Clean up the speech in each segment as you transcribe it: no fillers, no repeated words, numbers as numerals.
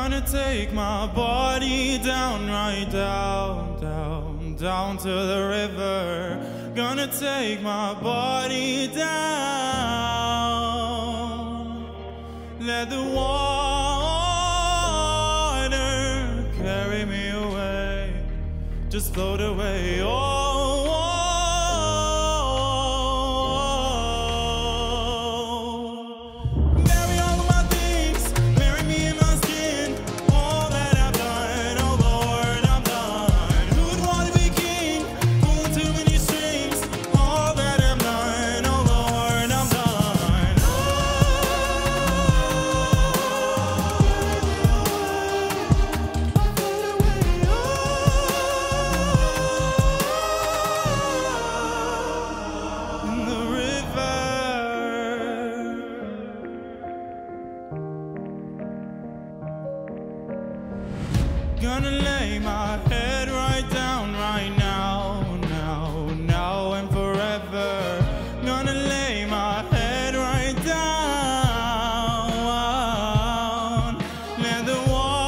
Gonna take my body down, right down, down, down to the river. Gonna take my body down. Let the water carry me away, just float away. Gonna lay my head right down right now, now, now and forever. Gonna lay my head right down. Let the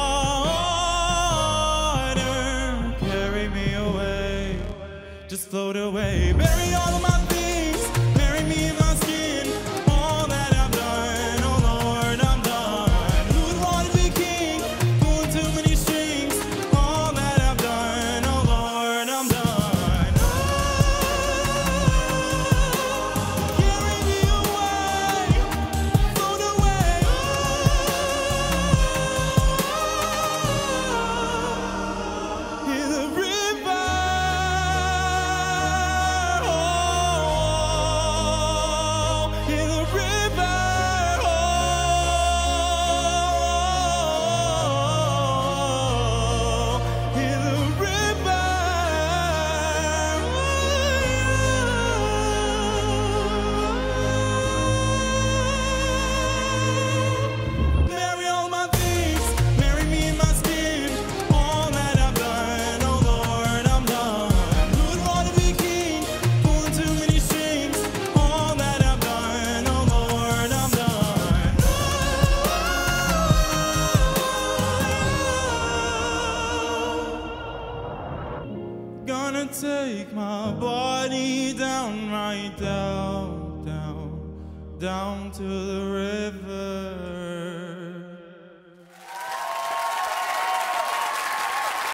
water carry me away, just float away. Bury all of my things, bury me in my skin. All that I've done, oh Lord, I'm done. Who'd want to be king? Pulling too many strings. All that I've done, oh Lord, I'm done. Carry me away, float away. In the river, in the river, in the river. Marry all my things, marry me in my skin. All that I've done, oh Lord, I'm done. Who'd want to be king? Pulling too many strings. All that I've done, oh Lord, I'm done. Gonna take my body down, right down, down, down to the river.